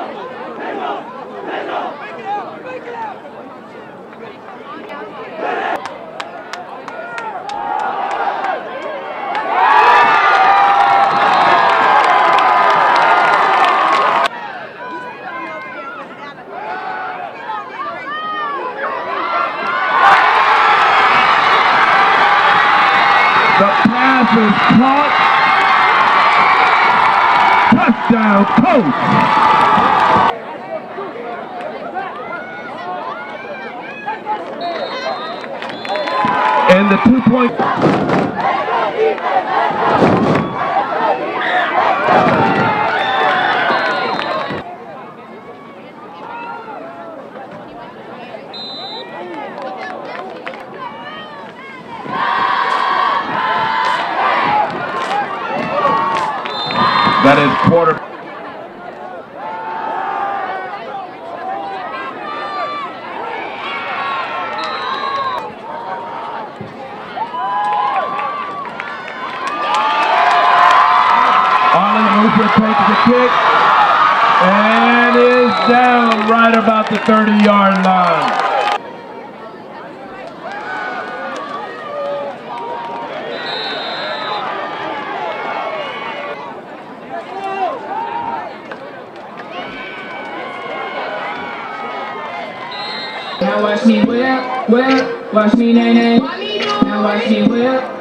The pass is caught. Touchdown, Colts. And the 2-point. That is quarter. Arlen Hooper takes the kick and is down right about the 30-yard line. Now watch me whip, whip, watch me nay nay. Now watch me whip.